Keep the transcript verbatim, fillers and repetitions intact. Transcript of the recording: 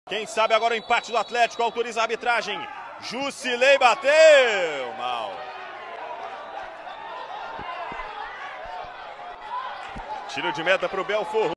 Quem sabe agora o empate do Atlético, autoriza a arbitragem. Jusilei bateu mal. Tiro de meta para o Belfor.